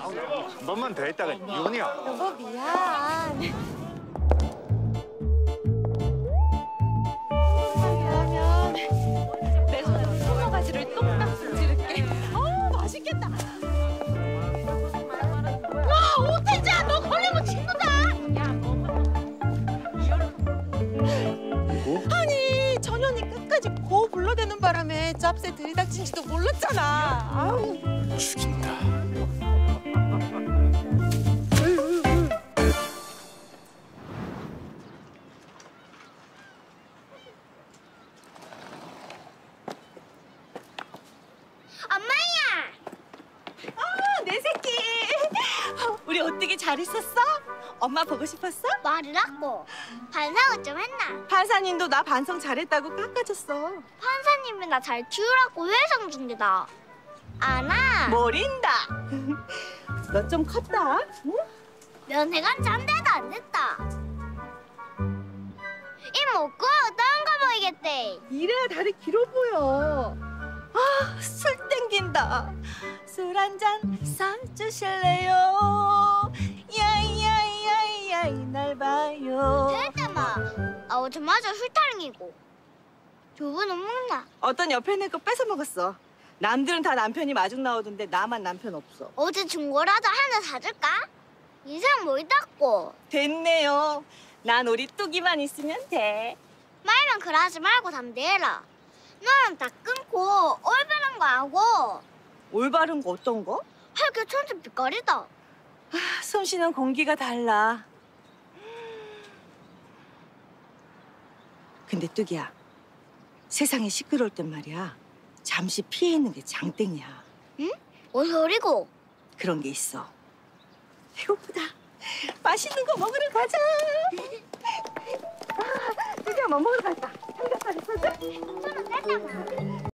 번만 더 했다가 이혼이야. 여보 미안. 미안하면 내 손으로 소머가지를 똑딱 지를게. 맛있겠다. 와 오태자 너 걸리면 친구다. 뭐? 아니 전현이 끝까지 고 불러대는 바람에 짭새 들이닥친지도 몰랐잖아. 아우. 죽인다. 엄마야! 내 새끼. 우리 어떻게 잘 있었어? 엄마 보고 싶었어? 말을 하고 반성을 좀 했나? 판사님도 나 반성 잘했다고 깎아줬어. 판사님이 나 잘 키우라고 회상 중이다. 아나 모린다. 너 좀 컸다. 응? 면회가 짠데도 안 됐다. 입 먹고 다른 거 보이겠대. 이래야 다리 길어 보여. 술 땡긴다. 술 한 잔 사주실래요? 야이야이야이야이 날 봐요. 그랬더만 오자마자 술타령이고. 두 분은 먹나? 어떤 옆에 있는 거 뺏어 먹었어. 남들은 다 남편이 마중 나오던데 나만 남편 없어. 어제 준 거라도 하나 사줄까? 인생 뭐 있다고. 됐네요. 난 우리 뚝이만 있으면 돼. 말만 그러지 말고 담대해라. 너랑 다 끊고 올바른 거 하고 올바른 거 어떤 거? 할게 천천 빛깔이다. 숨 쉬는 공기가 달라. 근데 뚝이야, 세상이 시끄러울 땐 말이야 잠시 피해 있는 게 장땡이야. 응? 뭔 소리고? 그런 게 있어. 배고프다. 맛있는 거 먹으러 가자. 뚝이야 뭐 먹으러 갈까? 삼겹살 있어? 손은 떼잖아.